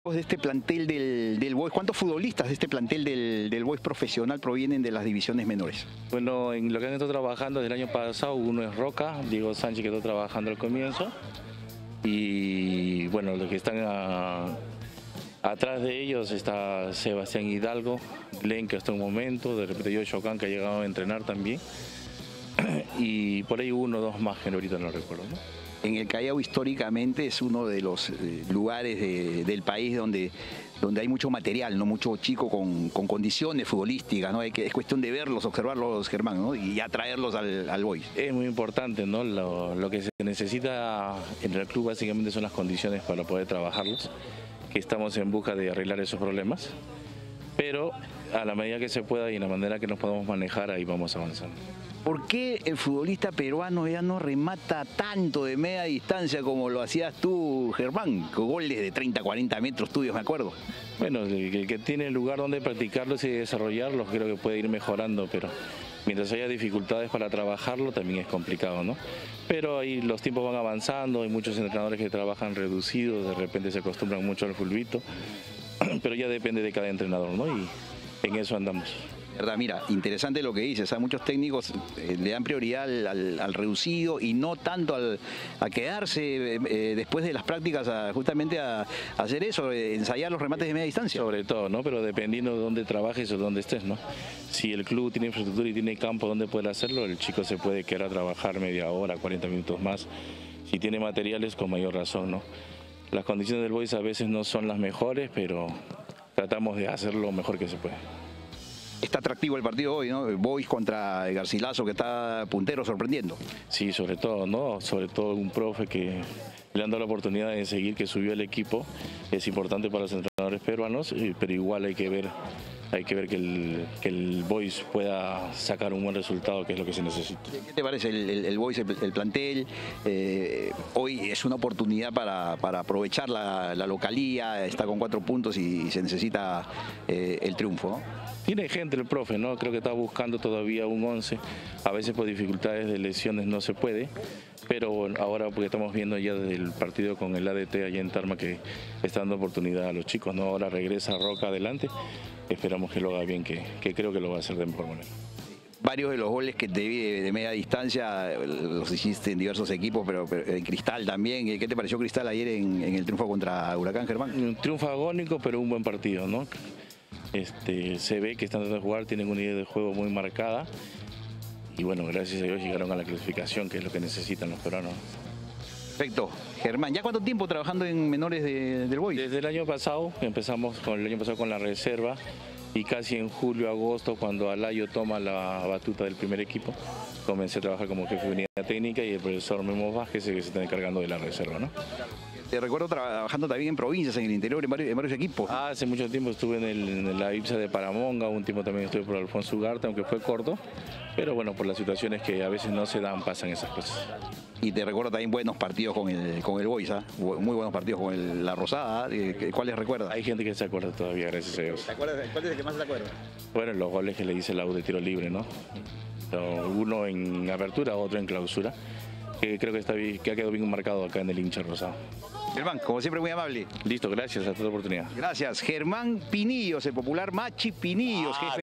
De este plantel del Boys, ¿cuántos futbolistas de este plantel del Boys profesional provienen de las divisiones menores? Bueno, en lo que han estado trabajando desde el año pasado, uno es Roca, Diego Sánchez, que está trabajando al comienzo, y bueno, los que están atrás de ellos está Sebastián Hidalgo, Glenn, que está en un momento, de repente yo Chocán, que ha llegado a entrenar también, y por ahí uno o dos más que ahorita no recuerdo, ¿no? En el Callao históricamente es uno de los lugares del país donde hay mucho material, no mucho chico con condiciones futbolísticas, ¿no? Es cuestión de verlos, observarlos, Germán, ¿no? Y atraerlos al Boys. Es muy importante, ¿no? Lo que se necesita en el club básicamente son las condiciones para poder trabajarlos, que estamos en busca de arreglar esos problemas, pero a la medida que se pueda y en la manera que nos podamos manejar, ahí vamos avanzando. ¿Por qué el futbolista peruano ya no remata tanto de media distancia como lo hacías tú, Germán? Con goles de 30, 40 metros tuyos, me acuerdo. Bueno, el que tiene lugar donde practicarlos y desarrollarlos creo que puede ir mejorando, pero mientras haya dificultades para trabajarlo también es complicado, ¿no? Pero ahí los tiempos van avanzando, hay muchos entrenadores que trabajan reducidos, de repente se acostumbran mucho al fulbito, pero ya depende de cada entrenador, ¿no? Y en eso andamos. ¿Verdad? Mira, interesante lo que dices, muchos técnicos le dan prioridad al reducido y no tanto a quedarse después de las prácticas justamente a hacer eso, ensayar los remates de media distancia. Sobre todo, ¿no? Pero dependiendo de dónde trabajes o dónde estés, ¿no? Si el club tiene infraestructura y tiene campo donde poder hacerlo, el chico se puede quedar a trabajar media hora, 40 minutos más. Si tiene materiales, con mayor razón, ¿no? Las condiciones del Boys a veces no son las mejores, pero tratamos de hacer lo mejor que se puede. Está atractivo el partido hoy, ¿no? Boys contra Garcilaso, que está puntero, sorprendiendo. Sí, sobre todo, ¿no? Sobre todo un profe que le han dado la oportunidad de seguir, que subió el equipo. Es importante para los entrenadores peruanos, pero igual hay que ver que el Boys pueda sacar un buen resultado, que es lo que se necesita. ¿Qué te parece el Boys, el plantel? Hoy es una oportunidad para aprovechar la localía, está con 4 puntos y se necesita el triunfo, ¿no? Tiene gente el profe, ¿no? Creo que está buscando todavía un 11. A veces por dificultades de lesiones no se puede, pero bueno, ahora porque estamos viendo ya desde el partido con el ADT allá en Tarma que está dando oportunidad a los chicos, ¿no? Ahora regresa Roca adelante, esperamos que lo haga bien, que creo que lo va a hacer de mejor manera. Varios de los goles que te vi de media distancia los hiciste en diversos equipos, pero en Cristal también. ¿Qué te pareció Cristal ayer en el triunfo contra Huracán, Germán? Un triunfo agónico, pero un buen partido, ¿no? Se ve que están tratando de jugar, tienen una idea de juego muy marcada y bueno, gracias a Dios llegaron a la clasificación, que es lo que necesitan los peruanos. Perfecto. Germán, ¿ya cuánto tiempo trabajando en menores del Boys? Desde el año pasado, empezamos con la reserva y casi en julio, agosto, cuando Alayo toma la batuta del primer equipo, comencé a trabajar como jefe de unidad técnica y el profesor Memo Vázquez que se está encargando de la reserva, ¿no? Te recuerdo trabajando también en provincias, en el interior, en varios equipos. Hace mucho tiempo estuve en la IPSA de Paramonga, un tiempo también estuve por Alfonso Ugarte, aunque fue corto, pero bueno, por las situaciones que a veces no se dan, pasan esas cosas. Y te recuerdo también buenos partidos con el Boys, ¿eh? Muy buenos partidos con la Rosada. ¿Cuáles recuerdas? Hay gente que se acuerda todavía, gracias a Dios. ¿Cuál es el que más se acuerda? Bueno, los goles que le hice la U de tiro libre, ¿no? Uno en apertura, otro en clausura, que creo que ha quedado bien marcado acá en el hincha rosado. Germán, como siempre, muy amable. Listo, gracias, hasta otra oportunidad. Gracias. Germán Pinillos, el popular Machi Pinillos, jefe